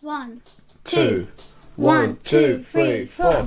1 2 1 2 3 4.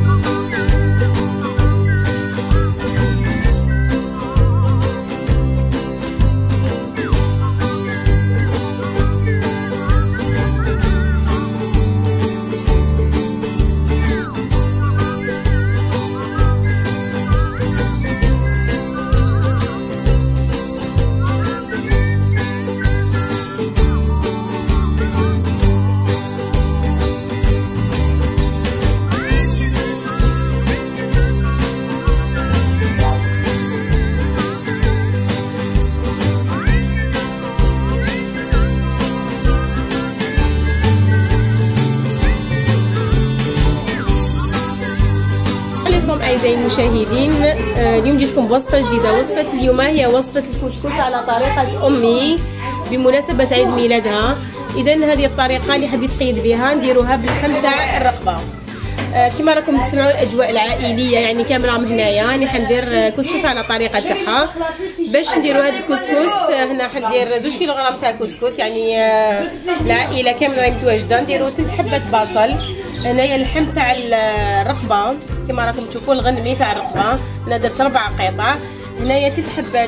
أعزائي المشاهدين، اليوم جيتكم بوصفة جديدة. وصفة اليوم هي وصفة الكسكس على طريقة أمي بمناسبة عيد ميلادها. إذا هذه الطريقة اللي حبيت نقيد بها نديروها باللحم تاع الرقبة. كما راكم تسمعوا الأجواء العائلية يعني كاملة هنايا. راني حندير كسكس على طريقة تاعها. باش نديروا هذا الكسكس هنا حندير 2 كيلوغرام تاع كسكس، يعني العائلة كاملة راهي متواجدة. نديروا 3 حبات بصل. هنايا اللحم تاع الرقبة كما راكم تشوفوا، الغنمي تاع الرقبة انا درت 4 قطع. هنايا 3 حبات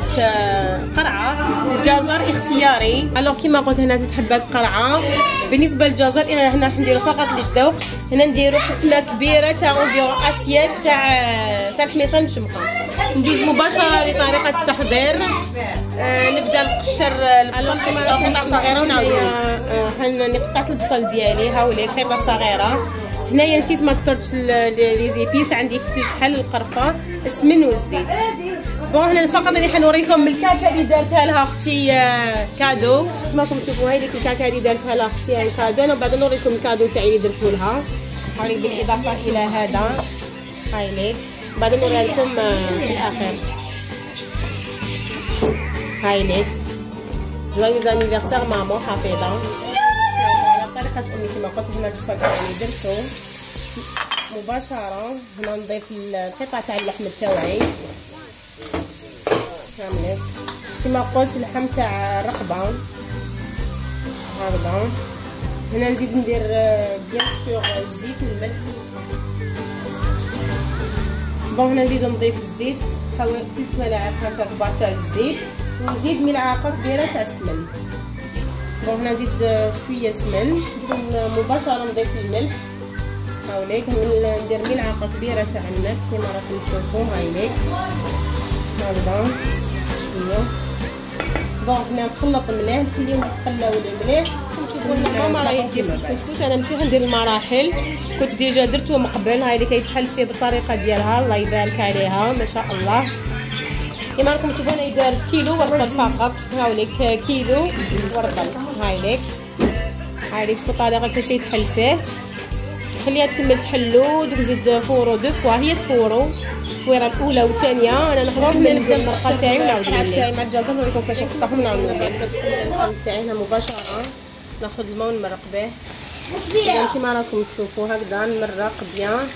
قرعه. الجزر اختياري، الوغ كما قلت هنا 3 حبات قرعه. بالنسبه للجزر هنا نديرو فقط للذوق. هنا نديرو حفله كبيره تاع اونفيرون اسيات تاع الحميصه المشمخه. ندوز مباشره لطريقه التحضير. نبدا نقشر البصل كما راكم قطع صغيره ونعاودو. قطعت البصل ديالي هاوليك قطع صغيره. هنايا نسيت ما كثرتش لي زيبيس، عندي بحال القرفه، السمن والزيت. بون هنا فقط اللي حنوريكم الكاكا اللي دارتها لها اختي كادو. كما راكم تشوفوا هذيك الكاكا اللي دارتها لها اختي كادو. انا بعد نوريكم الكادو تاعي اللي درتو لها هاوليك بالاضافه الى هذا هايليك. بعد نوريها لكم في الاخير. هايليك جويز انيفرسير مامون حفيظه. طريقة أمي كما قلت هنا البصل تاعي درتو مباشرة. هنا نضيف القطع تاع اللحم تاعي كاملة كما قلت، اللحم تاع الرقبة هكذا. هنا نزيد ندير بيان سور الزيت والملح. بون هنا نزيد نضيف الزيت حوالي 3 ملاعق هكا كبار تاع الزيت، ونزيد ملعقة كبيرة تاع السمن. بون هنا نزيد شويه سمن. مباشره نضيف الملح هاوليك. ندير ملعقه كبيره تاع الملح كما راكم تشوفوا هايليك هكذا شويه. بون هنا نخلط مليح نخليهم يتقلاو مليح. نشوفوا هنا ماما راهي دير في الكسكس. انا نمشي ندير المراحل، كنت ديجا درتو من قبل. هايليك يتحل فيه بالطريقه ديالها، الله يبارك عليها ما شاء الله. كما راكم تشوفوا انا دارت كيلو ورقل فقط. هاوليك كيلو ورقل هايليك. هايليك شوفوا الطريقه كيفاش يتحل فيه. خليها تكمل تحلو. دوك زيد فورو 2 فوا، هي تفورو التفويره الاولى والثانيه. انا نحط من نبدا المرقه تاعي ونعاود تاعي مع الجزر نوريكم كيفاش نقطعهم ونعاود نبدا القلب تاعي. هنا مباشره ناخذ الماء ونمرق به. اذا كما راكم تشوفوا هكذا نمرق بيان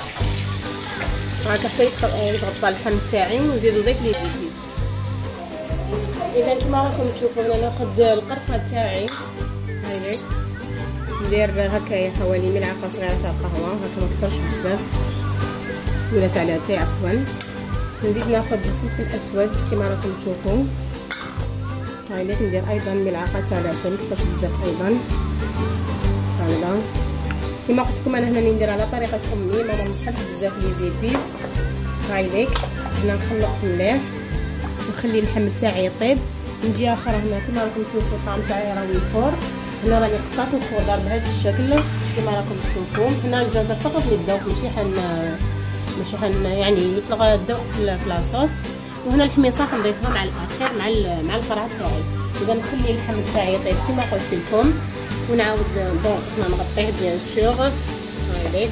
هاكا حتى يتغطى اللحم تاعي، ونزيد نضيف لي زيبيس. اذا كما راكم تشوفوا انا ناخذ القرفه تاعي هايليك. ندير هكايا حوالي ملعقه صغيره تاع قهوه هكا ما كثرش بزاف ولا تاع لاتاي عفوا. نزيد ناخذ الفلفل الاسود كما راكم تشوفوا هايليك. ندير ايضا ملعقه تاع لاتاي ما كثرش بزاف ايضا هكذا. كما قلت لكم انا هنا ندير على طريقه امي، ماما متحبش بزاف لي زيبيس هايليك. هنا نخلط مليح ونخلي اللحم تاعي يطيب. من جهه اخرى هنا كما راكم تشوفوا الطعم تاعي راه الفور. هنا راني قطعت الخضر بهذا الشكل كما راكم تشوفوا. هنا الجزر فقط للذوق، ماشي حن يعني يطلق الذوق في لاصوص. وهنا الحميصه نضيفها مع الاخير مع القرعه تاعي. اذا نخلي اللحم تاعي يطيب كما قلت لكم ونعاود دونك حنا نغطيه بيان سور هايليك.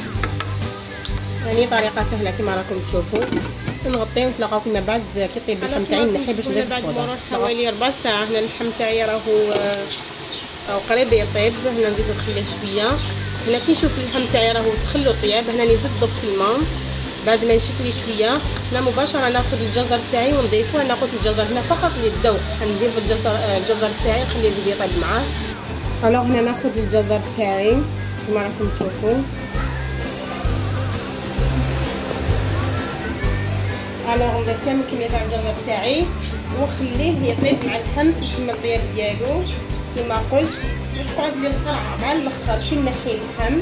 يعني طريقه سهله كما راكم تشوفوا. نغطيه ونتلاقاو فيما بعد كي يطيب اللحم تاعي. نحي باش ندير بعد مرور حوالي 4 ساعات. هنا اللحم تاعي راهو قريب يطيب. هنا نزيد نخليه شويه. هنا كي نشوف اللحم تاعي راهو دخلو طياب هنا نزيد ضفت الماء. بعد ما نشف لي شويه هنا مباشره ناخذ الجزر تاعي ونضيفو. انا قلت الجزر هنا فقط للذوق، حندير الجزر تاعي نخليه يزيد يطيب معاه الوغ هنا ناخذ الجزر تاعي كما راكم تشوفوا. الوغ نضيف كامل كميه تاع الجزر تاعي ونخليه يطيب مع اللحم كيما الطياب ديالو كما قلت، باش تقعد لي القرعه مع الاخر. كي نحي اللحم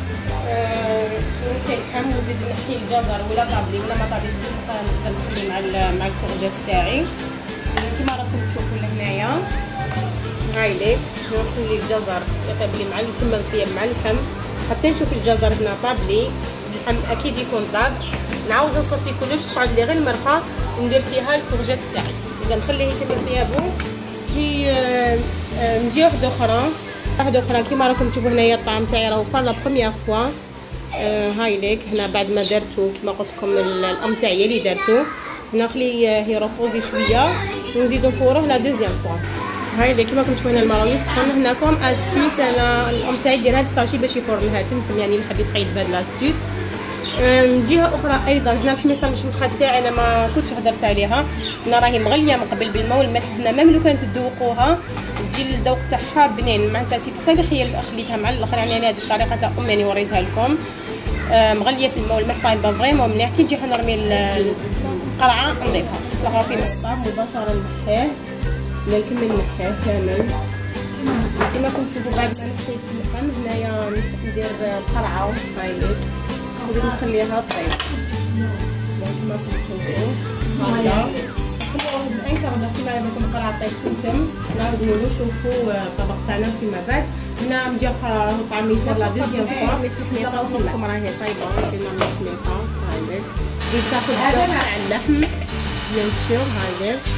ونزيد نحي الجزر ولا طابلي ولا ما طابليش نقدر نخليه مع الكورجات تاعي كما راكم تشوفوا لهنايا. هاي ليك نخلي الجزر يطيب لي مع كما الطياب مع اللحم حتى نشوف الجزر هنا طابلي، اللحم اكيد يكون طاب. نعاود نصفي كلش تقعد لي غير المرقه وندير فيها الكورجات تاعي. اذا نخليه يتم طيابو في من جهه واحده اخرى كما راكم تشوفوا هنايا الطعام تاعي راهو فار لا بروميير فوا. هاي ليك هنا بعد ما درتو كما قلت لكم الام تاعي اللي درتو نخليه يروبوزي شويه ونزيدو نفوروه لا دوزيام فوا. هاي ليك كما راكم تشوفوا هنا الماء يسخن. هناكم استوس انا الام تاعي دير هاد الساشي باش يفور لها تمتم، يعني اللي حاب يتقيد بهاد لاستوس. من جهه اخرى ايضا هنا الحميصه المشمخه تاعي انا ما كنتش هدرت عليها، انا راهي مغليه من قبل بالماء والملح. هنا ميم لو كانت تذوقوها تجي الذوق تاعها بنين معناتها سي بوغ خليتها مع الاخر. يعني انا هذه الطريقه تاع امي يعني وريتها لكم مغليه في الماء والملح طايبه فريمون مليح. كي نجي نرمي القرعه نضيفها راهو في الطعام مباشره نحيه ولا نكمل نحيه كامل كما كنتم تشوفوا. بعد ما نحيت اللحم هنايا ندير القرعه هاي ليك ونزيد نخليها طيب كما كنتم تشوفوا. هكذا كما راكم القرعه طيب تمتم. نعاودو نشوفوا الطبق تاعنا فيما بعد. هنا من جهه اخرى الطعام يصير لا دوزيام فوا ميت الحميصه وفيكم راهي طايبه. درنا الحميصه هاي ليك تزيد تاخذ الذوق تاع اللحم بيان سور. هاي ليك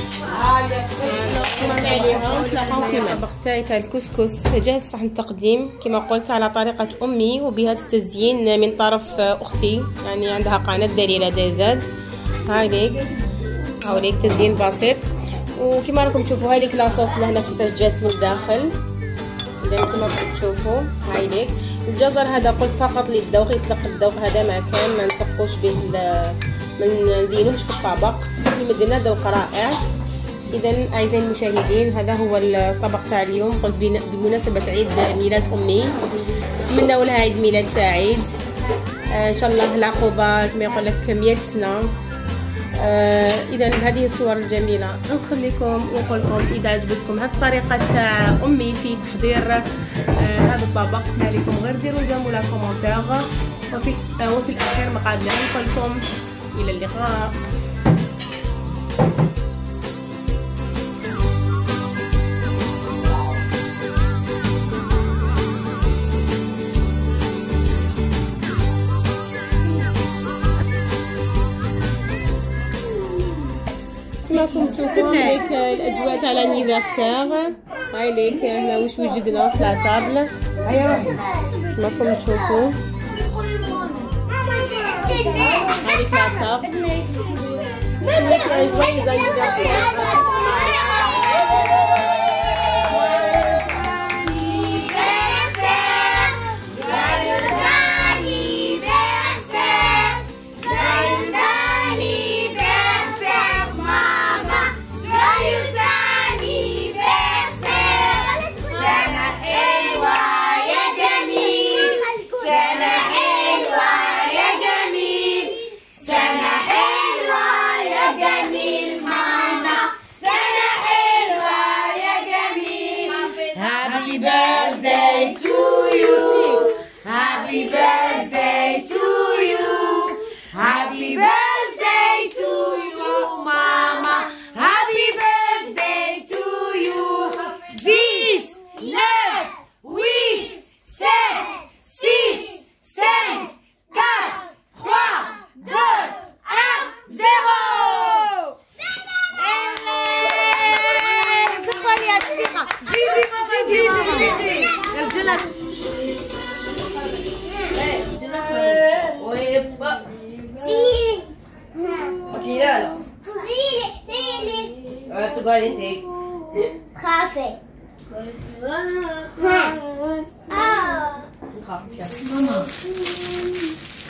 الطبق تاعي تاع الكسكس جاهز في صحن التقديم كما قلت على طريقه امي وبهذا التزيين من طرف اختي، يعني عندها قناه دليله ديزاد. هاي ليك هاو ليك تزيين بسيط وكما راكم تشوفوا هاي ليك لاصوص لهنا كيفاش جات من الداخل. اذا كما راكم تشوفوا هاي ليك الجزر هذا قلت فقط للذوق يطلق الذوق هذا ما كان ما نسقوش به ما نزينوش في الطبق بصح يمد لنا ذوق رائع. اذا اعزائي المشاهدين هذا هو الطبق تاع اليوم. قلت بمناسبه عيد ميلاد امي نتمنى لها عيد ميلاد سعيد ان شاء الله العقوبه كما يقول لك 100 سنه. اذا بهذه الصور الجميله نخليكم ونقول لكم اذا عجبتكم هذه الطريقه تاع امي في تحضير هذا الطبق ما عليكم غير ديروا جيم ولا كومونتير. وفي الاخير ما قعدنا نقول لكم الى اللقاء. كما راكم تشوفوا هيك الاجواء تاع لانيفرسير. هاي ليك هنا واش وجدنا في لاطابل كما راكم تشوفوا. هاي لاطابل هيك جويز انيفرسير. Happy birthday to you. Happy birthday to you. Happy birthday to you, Mama. Happy birthday to you. 10, 9, 8, 7, 6, 5, 4, 3, 2, 1, 0. صفر يا شفيقة. جيجي ماما جيجي. رجلك. وكيلة. تقولي انتي. خافي. خافي. ماما.